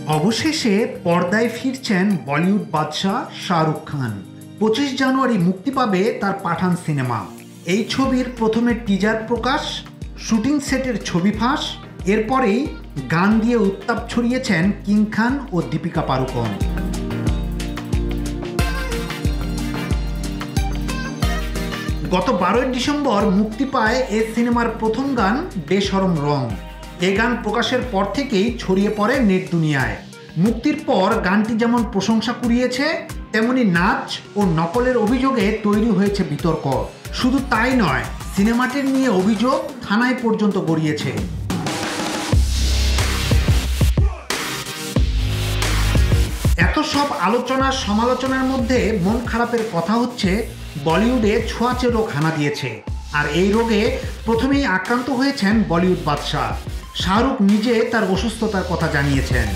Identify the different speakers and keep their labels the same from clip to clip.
Speaker 1: অবশেষে পর্দায় ফিরছেন বলিউড বাদশাহ শাহরুখ খান। 25 জানুয়ারি মুক্তি পাবে তার পাঠান সিনেমা। এই ছবির প্রথমে টিজার প্রকাশ, শুটিং সেটের ছবি ফাঁস, এরপরেই গান দিয়ে উত্তাপ ছড়িয়েছেন কিং খান ও দীপিকা পাড়ুকোন। গত 12 ডিসেম্বর মুক্তি পায় এই সিনেমার প্রথম গান বেশরম রং। এই গান প্রকাশের পর থেকেই ছড়িয়ে পড়ে নেট দুনিয়ায়। মুক্তির পর গানটি যেমন প্রশংসা কুড়িয়েছে, তেমনি নাচ ও নকলের অভিযোগে তৈরি হয়েছে বিতর্ক। শুধু তাই নয়, সিনেমাটির নিয়ে অভিযোগ থানায় পর্যন্ত গড়িয়েছে। এত সব আলোচনা সমালোচনার মধ্যে মন খারাপের কথা হচ্ছে, বলিউডে ছোঁয়াচে রোগ হানা দিয়েছে। আর এই রোগে প্রথমেই আক্রান্ত হয়েছেন বলিউড বাদশাহ। শাহরুখ নিজে তার অসুস্থতার কথা জানিয়েছেন।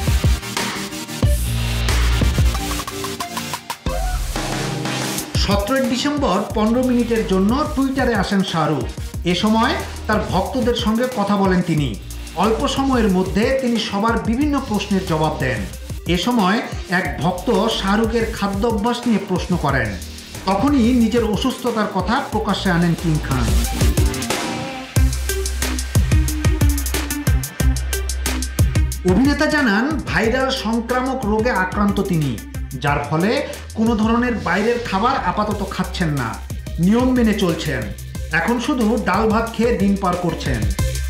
Speaker 1: 17 ডিসেম্বর 15 মিনিটের জন্য টুইটারে আসেন শাহরুখ। এ সময় তার ভক্তদের সঙ্গে কথা বলেন তিনি। অল্প সময়ের মধ্যে তিনি সবার বিভিন্ন প্রশ্নের জবাব দেন। এ সময় এক ভক্ত শাহরুখের খাদ্য অভ্যাস নিয়ে প্রশ্ন করেন। তখনই নিজের অসুস্থতার কথা প্রকাশ্যে আনেন কিং খান। অভিনেতা জানান, ভাইরাল সংক্রামক রোগে আক্রান্ত তিনি, যার ফলে কোনো ধরনের বাইরের খাবার আপাতত খাচ্ছেন না, নিয়ম মেনে চলছেন। এখন শুধু ডাল ভাত খেয়ে দিন পার করছেন।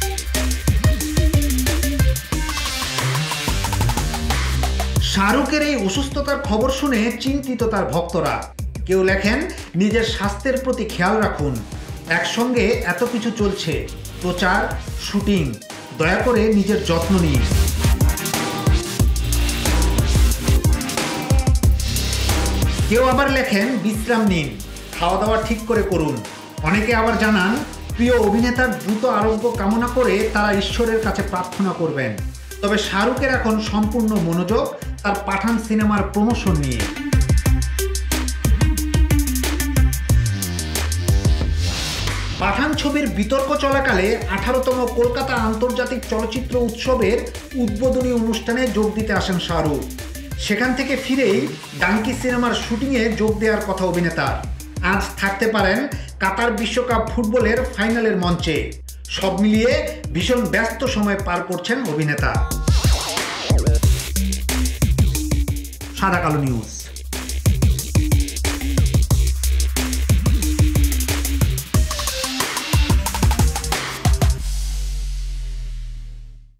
Speaker 1: শাহরুখের এই অসুস্থতার খবর শুনে চিন্তিত তার ভক্তরা। কেউ লেখেন, নিজের স্বাস্থ্যের প্রতি খেয়াল রাখুন, একসঙ্গে এত কিছু চলছে, প্রচার, শুটিং, দয়া করে নিজের যত্ন নিন। কেউ আবার লেখেন, বিশ্রাম নিন, খাওয়া দাওয়া ঠিক করে করুন। অনেকে আবার জানান, প্রিয় অভিনেতার দ্রুত আরোগ্য কামনা করে তারা ঈশ্বরের কাছে প্রার্থনা করবেন। তবে শাহরুখের এখন সম্পূর্ণ মনোযোগ তার পাঠান সিনেমার প্রমোশন নিয়ে। পাঠান ছবির বিতর্ক চলাকালে 18তম কলকাতা আন্তর্জাতিক চলচ্চিত্র উৎসবের উদ্বোধনী অনুষ্ঠানে যোগ দিতে আসেন শাহরুখ। সেখান থেকে ফিরেই ডাঙ্কি সিনেমার শুটিংয়ে যোগ দেওয়ার কথা অভিনেতার। আজ থাকতে পারেন কাতার বিশ্বকাপ ফুটবলের ফাইনালের মঞ্চে। সব মিলিয়ে ভীষণ ব্যস্ত সময় পার করছেন অভিনেতা। সাদাকালো নিউজ।